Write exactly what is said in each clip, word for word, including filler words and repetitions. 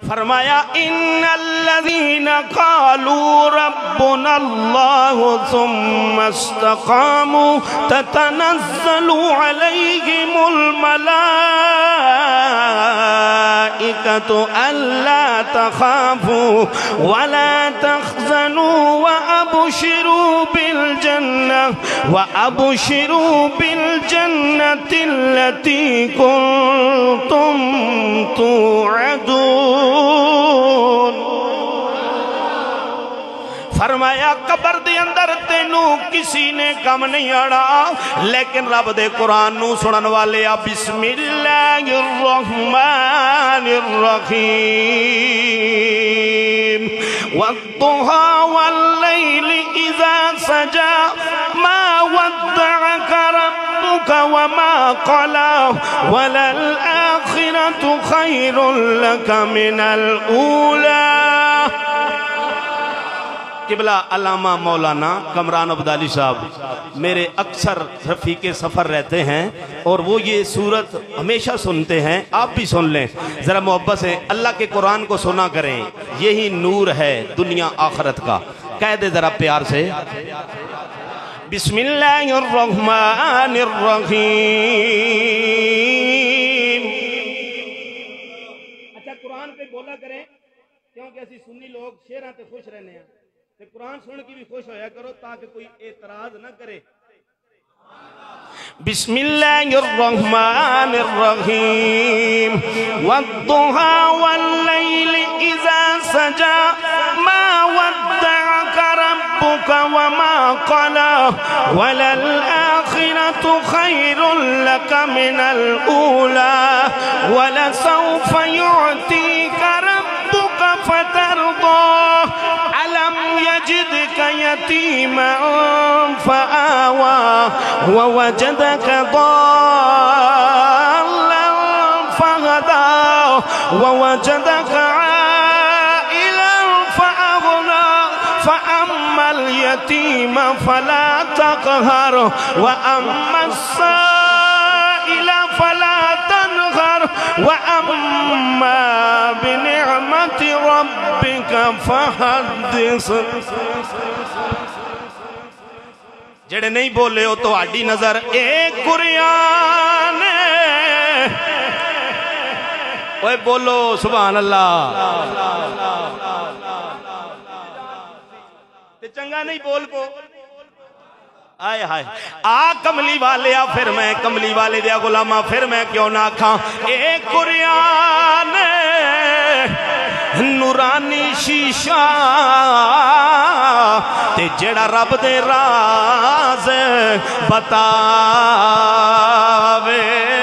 फरमाया इन्नल्लज़ीना क़ालू रब्बुनल्लाहु सुम्मा इस्तक़ामू ततनज़्ज़लु अलैहिमुल मलाइकतु अल्ला तख़ाफ़ू वला तहज़नू व अबशिरू बिल जन्नह व अबशिरू बिल जन्नतिल्लती कुंतुम तुअदून। फरमाया कबर दे अंदर तेनू किसी ने कम नहीं आना, लेकिन रब दे कुरान नू सुनन वाले आ बिस्मिल्लाहिर्रहमानिर्रहीम वद्दुहा वल्लैलि इज़ा सजा मा वद्दअक रब्बुक वमा क़ला वलल आखिरतु खैरुल लक मिनल ऊला। किबला अल्लामा मौलाना कमरान अब्दाली साहब मेरे अक्सर रफ़ीके सफ़र रहते हैं और वो ये सूरत हमेशा सुनते हैं, आप भी सुन लें ज़रा मोहब्बत से। अल्लाह के कुरान को सुना करें, यही नूर है दुनिया आखरत का। कह दे ज़रा प्यार से बिस्मिल्लाहिर्रहमानिर्रहीम। अच्छा कुरान पे बोला करें, क्योंकि ऐसी सुन्नी लोग शेरां ते खुश रहने हैं, ते कुरान सुन के भी खुश होया करो ताकि कोई एतराज न करे। बिस्मिल्लाहिर्रहमानिर्रहीम वद्दुहा वल्लैलि इज़ा सजा मा वद्दअक रब्बुक वमा क़ला वलल आखिरतु खैरुल लक मिनल ऊला वलसौफ युअतीक रब्बुक फतरदा अलम यजिदक यतीमन फआवा ववजदक ضالًا फहदा ववजदक आइलन फअगना फअम्मल यतीम फला तक़हर वअम्मा अस्साइल फला तनहर वअम्मा बिनिअमति रब्बिक फहद्दिस। जेड़े नहीं बोले हो तो आड़ी नजर एक कुरान ओए बोलो सुभान अल्लाह। ते चंगा नहीं बोल को आए हाय आ कमली वाले आ, फिर मैं कमली वाले दिया गुलामा, फिर मैं क्यों ना आखा एक कुरान नूरानी शीशा ते जेड़ा रब दे राज बतावे,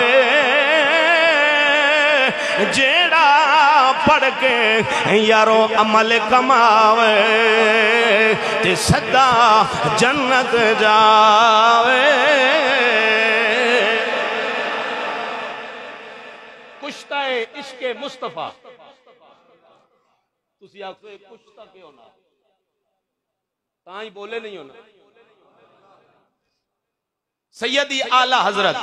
जेड़ा पढ़ के यारो अमल कमावे ते सदा जन्नत जावे। कुश्ता इश्के मुस्तफा तुसी आखो कुश्ता क्यों ना, ता ही बोले नहीं होना। सैयदी आला हजरत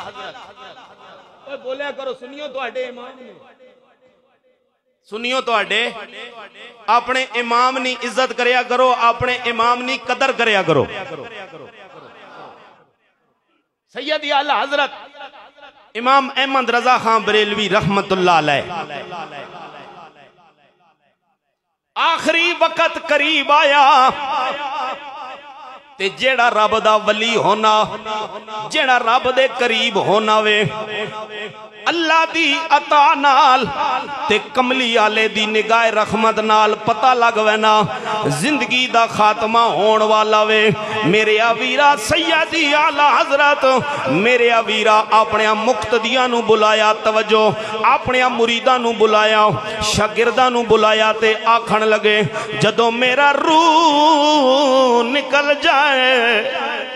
बोलिया करो, सुनियो तो इमाम ने, सुनियो तो अपने इमाम नी इज्जत करया करो, अपने इमाम नी कदर करया करो। सैयदी आला हजरत इमाम अहमद रजा खान बरेलवी रहमतुल्लाह अलैह आखिरी वक्त करीब आया ते जेड़ा रब दा वली होना, जेड़ा रब दे करीब होना वे अल्लाह दी अता नाल ते कमली आले दी निगाह रहमत नाल पता लग वैना जिंदगी दा खात्मा होने वाला वे। मेरे वीरा सैयदी आला हजरत मेरे वीरा अपने मुक्तदियां नू बुलाया, तवज्जो अपने मुरीदां नू बुलाया, शागिर्दां नू बुलाया ते आखण लगे जदों मेरा रूह निकल जाए,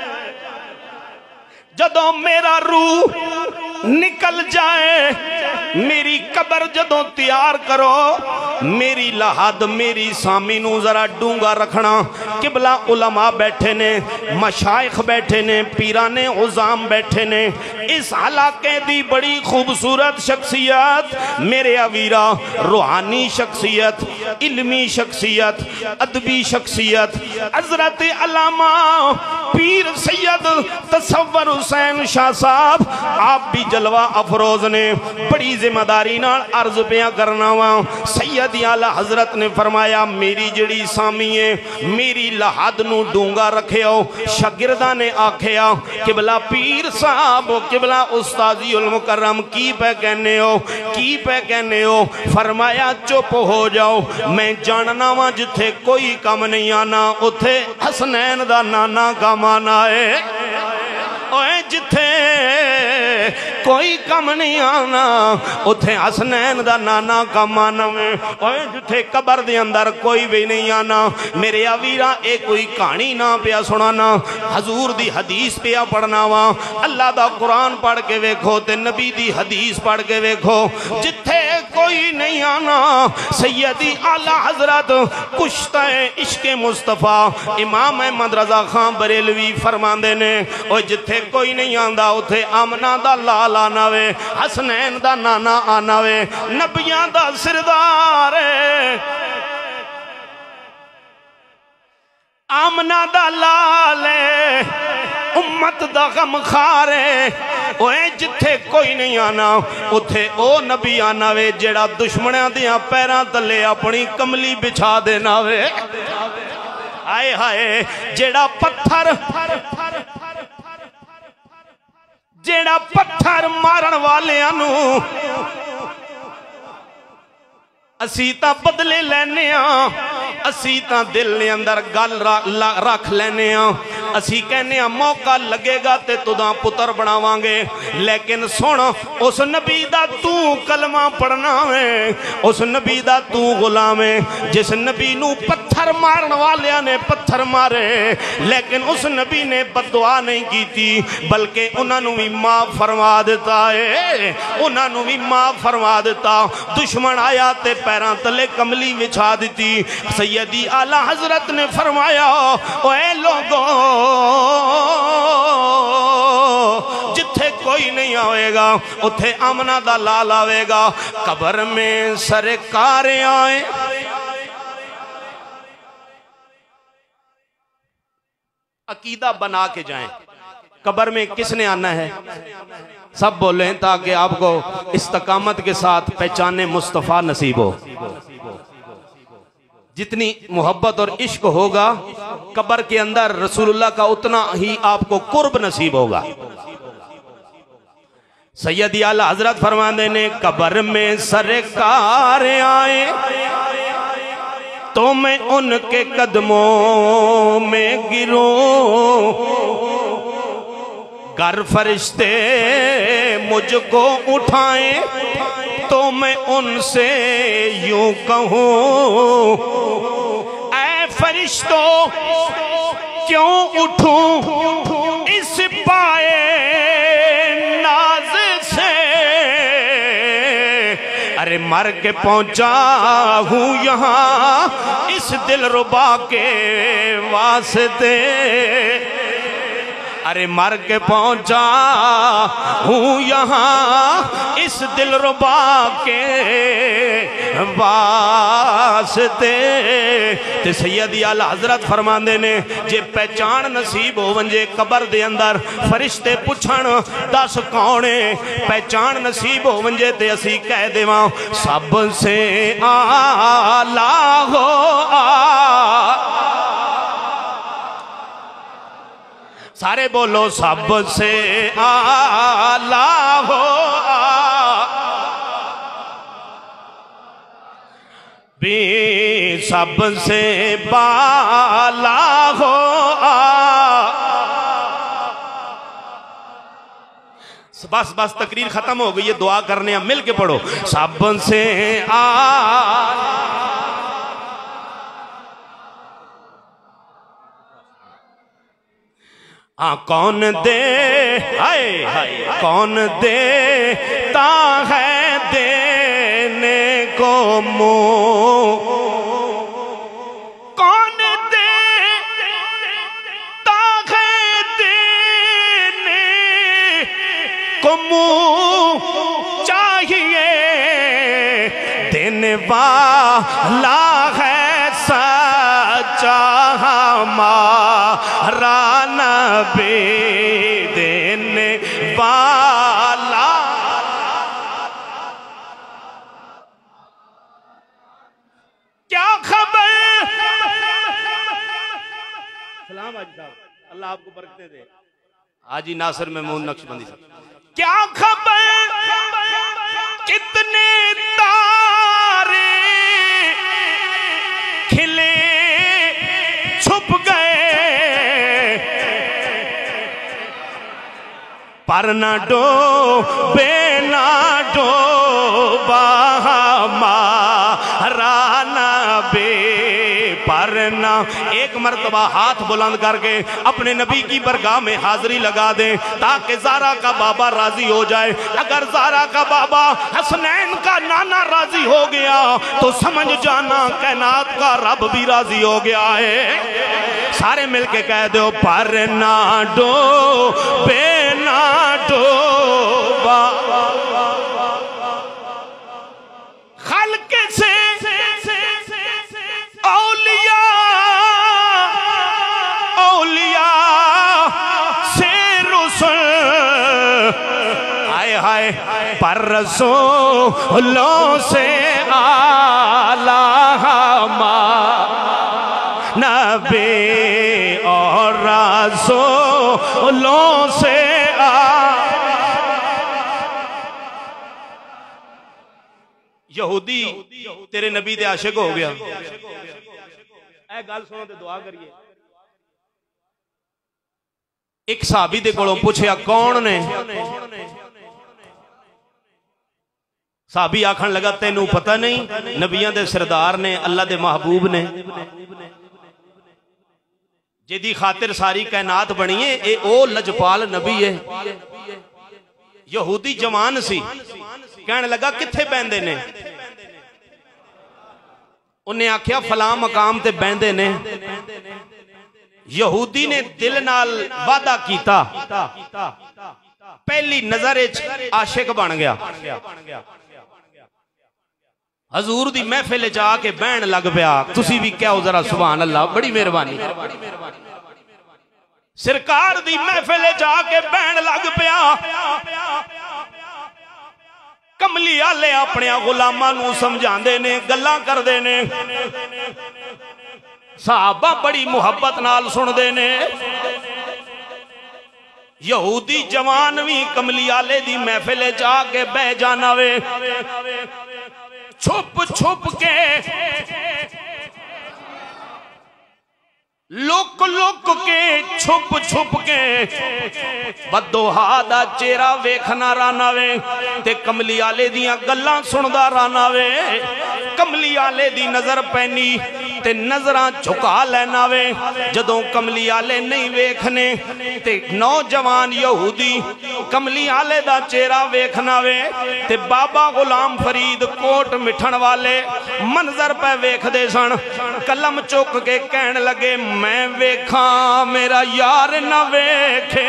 जदों मेरा रूह निकल जाए मेरी कबर जदों तैयार करो, मेरी लहद मेरी सामी नू जरा डूंगा रखना। किबला उलमा बैठे ने, मशाइख बैठे ने, पीराने उजाम बैठे ने। इस इलाके दी बड़ी खूबसूरत शख्सियत मेरे अवीरा, रूहानी शख्सियत, इल्मी शख्सियत, अदबी शख्सियत हजरत अल्लामा पीर सैयद तसव्वुर हुसैन शाह साहब, आप भी जलवा अफरोज ने। बड़ी जिम्मेदारी नाल अर्ज पिया करना वा। सैयद आला हजरत ने फरमाया मेरी जड़ी सामी है, मेरी लहद नू डूंगा रखियो। शागिर्दा ने आखिया किबला पीर साहब, किबला उस्तादी उल मुकर्रम की पे कहने हो, की पे कहने हो? फरमाया चुप हो जाओ, मैं जानना वा जिथे कोई कम नहीं आना उथे हसनैन दा नाना कम आना है। ओए जिथे कोई कम नहीं आना उथे हसनैन दा नाना कम आना वे। ओए जिथे कबर दे अंदर कोई भी नहीं आना। मेरे अवीरा ए कोई कहानी ना पिया सुनाना, हजूर दी हदीस पिया पढ़ना वा। अल्लाह दा कुरान पढ़ के वेखो ते नबी दी हदीस पढ़ के वेखो। जिथे कोई नहीं आना सैयदी आला हजरत कुश्ता इश्के मुस्तफा इमाम अहमद रजा खान बरेलवी फरमांदे ने, ओ जिथे कोई नहीं आंदा उथे आमना दा लाल आना वे, हसनैन दा नाना आना वे, नबियां दा सिरदार आमना दा लाल उम्मत दा गम खारे। ओए जिथे कोई नहीं आना उथे ओ नबी आना वे जेड़ा दुश्मनां दियां पैरां तले अपनी कमली बिछा देना वे। हाय हाय जेड़ा पत्थर जेड़ा पत्थर मारन वालियां नू असी तां बदले लैने आ, असी तां दिल दे अंदर गल रख लैने आ। असी कहने आ मौका लगेगा ते तुदा पुत्र बनावांगे। लेकिन सुन उस नबी दा तू कलमा पढ़ना वे, उस नबी दा तू गुलाम है जिस नबी नू पत्थर मारन वालियां ने पत्थर मारे, लेकिन उस नबी ने बददुआ नहीं की बल्कि उन्होंने भी माफ फरमा दिता है, उन्होंने भी माफ फरमा दिता। दुश्मन आया ते पैरां तले कमली विछा दी। सैयदी आला हजरत ने फरमाया ओए लोगों जिथे कोई नहीं आएगा उथे आमना दा लाल आवेगा। कबर में सरकार आए, अकीदा बना के जाएं। कबर में किसने आना है? सब बोले ताकि आपको इस्तकामत के साथ पहचाने मुस्तफ़ा नसीब हो। जितनी मोहब्बत और इश्क होगा कबर के अंदर रसूलुल्लाह का उतना ही आपको कुर्ब नसीब होगा। सैयदी आला हजरत फरमाते ने कबर में सरकार आए तो मैं उनके कदमों में गिरूं, गर फरिश्ते मुझको उठाएं तो मैं उनसे यूं कहूं, ऐ फरिश्तों क्यों उठूं इस पाए नाज से, अरे मर के पहुंचा हूं यहाँ इस दिलरुबा के वास्ते, अरे मर के पहुंचा हूँ यहाँ इस दिलरुबा के वास्ते। ते सैयदी आला हजरत फरमांदे ने जे पहचान नसीब हो वंजे कबर दे अंदर फरिश्ते पुछण दस कौन है, पहचान नसीब हो वंजे ते असी कह देवां सबसे आला हो आ। सारे बोलो सबसे आला हो भी सबसे बाला हो बस बस तकरीर खत्म हो गई है, दुआ करने मिल के पढ़ो सबसे आला। हाँ कौन दे हाय हाय कौन देता है दे को मुंह कौन दे ताखे देने को मुंह चाहिए, देने वाला है सच्चा हमारा नबी, देने वाला। क्या खबर सलाम हाजी साहब, अल्लाह आपको बरकतें दे। हाजी नासिर महमूद नक्शबंदी साहब, क्या खबर कितने तारे खिले छुप गए, पर न डूबे ना डूबा हमारा नबी, पर न। एक मर्तबा हाथ बुलंद करके अपने नबी की बरगाह में हाजिरी लगा दे ताकि ज़ारा का बाबा राजी हो जाए। अगर ज़ारा का बाबा हसनैन का नाना राजी हो गया तो समझ जाना कायनात का रब भी राजी हो गया है। सारे मिलके कह दो, पर ना डूबे ना डूबा खल्क से औलिया औलिया से रुsul, हाय हाय पर रसूलों से आला नबी और रसूलों से आ। यहूदी तेरे नबी दे आशिक हो गया। ए गल सुनो ते दुआ करिए। एक सहाबी दे कोलों पूछया कौन ने, सहाबी आखन लगा तेनू पता नहीं, नबियां दे सरदार ने, अल्लाह दे महबूब ने, जिदी खातिर सारी कायनात बनी है, ए ओ लजपाल नबी है। यहूदी जवान सी, कहने लगा किथे बहंदे ने, उन्हें आख्या फलां मकाम ते बहंदे ने। यहूदी ने दिल नाल वादा कीता, पहली नजर आशिक बन गया। हजूर दी महफिल च आके बहन लग पिया। तुसी भी कहो जरा सुभान अल्लाह, बड़ी मेहरबानी। सरकार दी महफिल च आके बहन लग पिया। कमली आले अपने गुलामां नू समझांदे ने, गल्लां करदे ने, सहाबा बड़ी मुहब्बत नाल सुनदे ने। यहूदी जवान भी कमली आले दी महफिल च आके बह जाना वे, छुप छुप के लुक लुक के छुप छुप के बदोहा दा चेहरा वेखना राना वे ते कमली आले दियां गल्लां सुनदा राना वे। कमली आले दी नजर पैनी ते नजरां झुका लेना वे। जदों कमली आले नहीं वेखने ते नौजवान यहूदी कमली आले दा चेहरा वेखना वे ते बाबा गुलाम फरीद कोट मिठन वाले मंजर पे वेखदे सन। कलम चुक के कहन लगे, मैं वेखा मेरा यार न वेखे।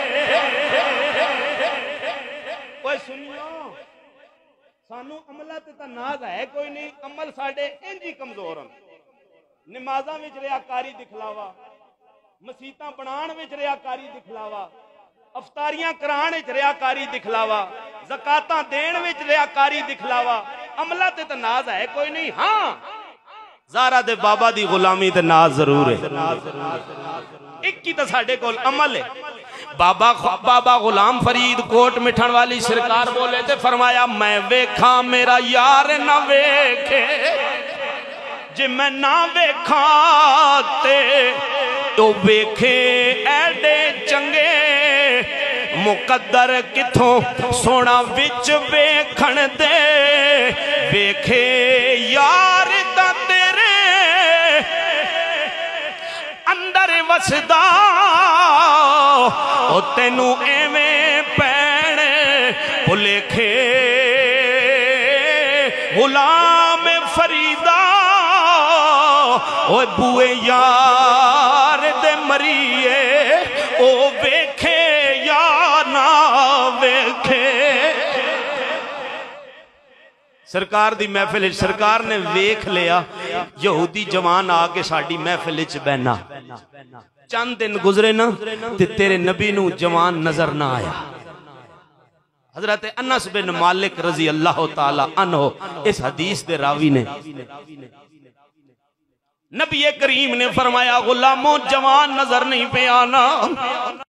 ओए सुनियो, सानू अमला ते तां नाज है कोई नहीं, अमल साडे इंज ही कमजोर हैं। नमाज़ां विच रियाकारी दिखलावा, मसीतां बनाण विच रियाकारी दिखलावा, अफतारियां कराण विच रियाकारी दिखलावा, ज़कातां देण विच रियाकारी दिखलावा। अमला ते तां नाज है कोई नहीं। हाँ, ज़ारा दे बाबा दी गुलामी ते नाज जरूर है। एक ही तो साडे कोल अमल है। बाबा बाबा गुलाम फरीद कोट मिठन वाली सरकार बोले ते फरमाया, मैं वेखा मेरा यार न वेखे। जे मैं ना वेखा ते तो वेखे एडे चंगे, मुकद्दर किथों सोना विच वेखण दे। वेखे यार दा तेरे अंदर वसदा, ओ तेनू एवें पैण भुलेखे गुलाम फरीदा ओ बुए यार दे मरीए ओ वेखे या ना वेखे। सरकार दी महफिल सरकार ने वेख लिया यहूदी जवान आके साड़ी महफिल च बहना। चंद दिन गुजरे ना ते तेरे नबी नू जवान नजर ना आया। हजरत अनस बिन मालिक रजी अल्लाह ताला अन्हो इस हदीस दे रावी ने नबी करीम ने फरमाया गुलामों जवान नजर नहीं पे आना।